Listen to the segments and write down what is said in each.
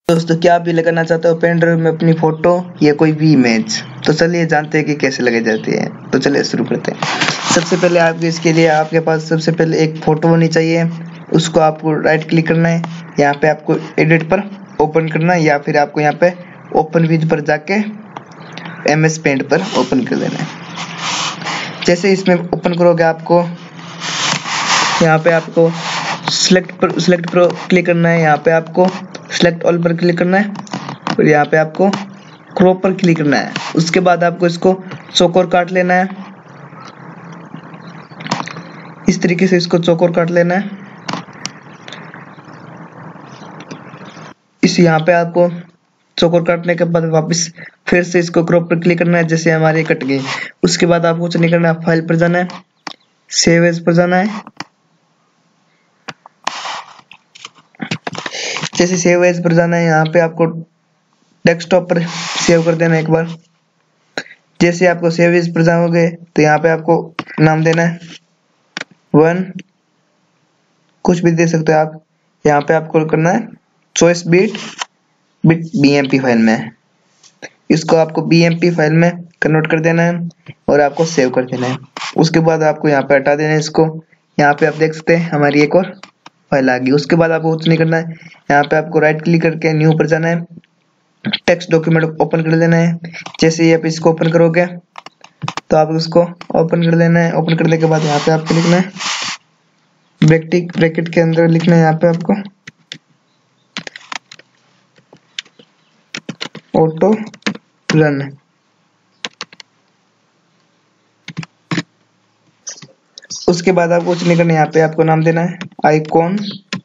दोस्तों, क्या आप भी लगाना चाहते हो पेन ड्राइव में अपनी फोटो या कोई भी इमेज? तो चलिए जानते हैं कि कैसे लगाई जाती है। तो चलिए शुरू करते हैं। सबसे पहले आपके इसके लिए आपके पास सबसे पहले एक फोटो होनी चाहिए। उसको आपको राइट क्लिक करना है, यहाँ पे आपको एडिट पर ओपन करना है, या फिर आपको यहाँ पे ओपन विद पर जाके MS पेंट पर ओपन कर देना है। जैसे इसमें ओपन करोगे आपको यहाँ पे आपको सिलेक्ट पर क्लिक करना है, यहाँ पे आपको सिलेक्ट ऑल पर क्लिक करना है और यहाँ पे आपको क्रॉप पर क्लिक करना है। उसके बाद आपको इसको चौकोर काट लेना है। इस तरीके से इसको चौकोर काट लेना है। इस यहाँ पे आपको चौकोर काटने के बाद वापस फिर से इसको क्रॉप पर क्लिक करना है, जैसे हमारे कट गई। उसके बाद आपको कुछ नहीं करना है, फाइल पर जाना है, सेव एज पर जाना है। जैसे सेव एज पर जाना है, यहाँ पे आपको डेस्कटॉप पर सेव कर देना है एक बार। जैसे आपको सेव एज पर जाओगे तो यहाँ पे आपको नाम देना है 1, कुछ भी दे सकते हो आप। यहाँ पे आपको करना है चॉइस बिट BMP फाइल में। इसको आपको BMP फाइल में कन्वर्ट कर देना है और आपको सेव कर देना है। उसके बाद आपको यहाँ पे हटा देना है इसको। यहाँ पे आप देख सकते हैं हमारी एक और फाइल आ गई। उसके बाद आपको कुछ नहीं करना है, यहाँ पे आपको राइट क्लिक करके न्यू पर जाना है, टेक्स्ट डॉक्यूमेंट ओपन कर देना है। जैसे ही आप इसको ओपन करोगे तो आप उसको ओपन कर लेना है। ओपन करने के बाद यहाँ पे आपको लिखना है ब्रैकेट के अंदर लिखना है यहाँ पे आपको ऑटो रन। उसके बाद आपको कुछ नहीं करना, यहाँ पे आपको नाम देना है आइकॉन।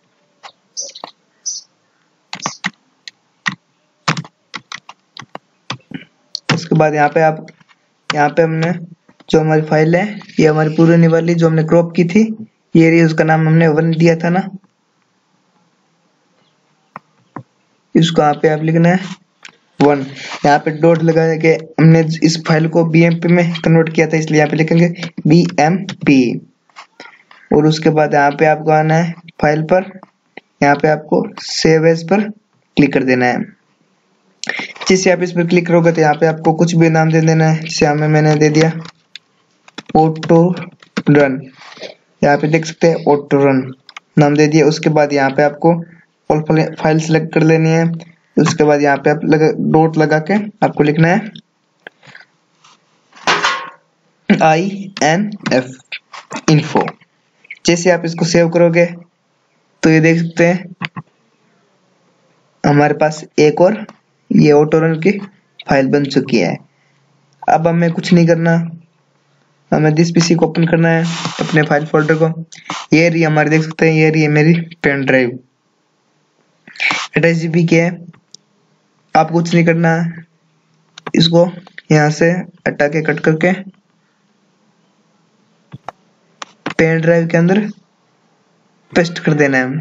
उसके बाद यहाँ पे हमने जो हमारी फाइल है, ये हमारी पुरानी वाली जो हमने क्रॉप की थी, ये रही। उसका नाम हमने 1 दिया था ना। इसको यहाँ पे आप लिखना है 1। यहाँ पे डॉट लगा के हमने इस फाइल को BMP में कन्वर्ट किया था, इसलिए यहाँ पे लिखेंगे BMP। और उसके बाद यहाँ पे आपको आना है फाइल पर, यहाँ पे आपको सेव एज पर क्लिक कर देना है। जैसे आप इस पर क्लिक करोगे तो यहाँ पे आपको कुछ भी नाम दे देना है। जैसे मैंने दे दिया ऑटो रन। यहाँ पे देख सकते हैं ऑटो रन नाम दे दिया। उसके बाद यहाँ पे आपको ऑल फाइल सेलेक्ट कर लेनी है। उसके बाद यहाँ पे आप डॉट लगा के आपको लिखना है INF info। जैसे आप इसको सेव करोगे तो ये देख सकते हैं हमारे पास एक और ये ऑटो रन की फाइल बन चुकी है। अब हमें कुछ नहीं करना, हमें दिस PC को ओपन करना है, अपने फाइल फोल्डर को। ये रही हमारी, देख सकते हैं ये रही है मेरी पेन ड्राइव, 28 GB की है। आप कुछ नहीं करना, इसको यहाँ से हटा के कट करके पेन ड्राइव के अंदर पेस्ट कर देना है।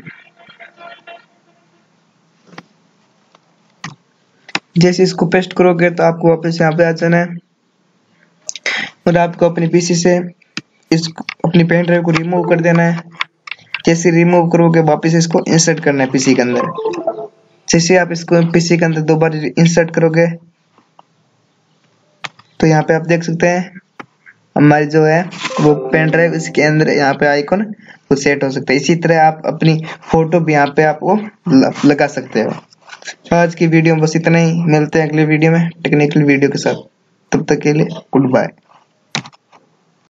जैसे इसको पेस्ट करोगे तो आपको वापस यहाँ पे आ जाना है और आपको अपनी PC से अपनी पेन ड्राइव को रिमूव कर देना है। जैसे रिमूव करोगे वापस इसको इंसर्ट करना है PC के अंदर। जैसे आप इसको PC के अंदर दोबारा इंसर्ट करोगे तो यहाँ पे आप देख सकते हैं हमारी जो है वो पेन ड्राइव, इसके अंदर यहाँ पे आइकॉन वो सेट हो सकता है। इसी तरह आप अपनी फोटो भी यहाँ पे आपको लगा सकते हो। आज की वीडियो में बस इतना ही। मिलते हैं अगले वीडियो में टेक्निकल वीडियो के साथ। तब तक के लिए गुड बाय।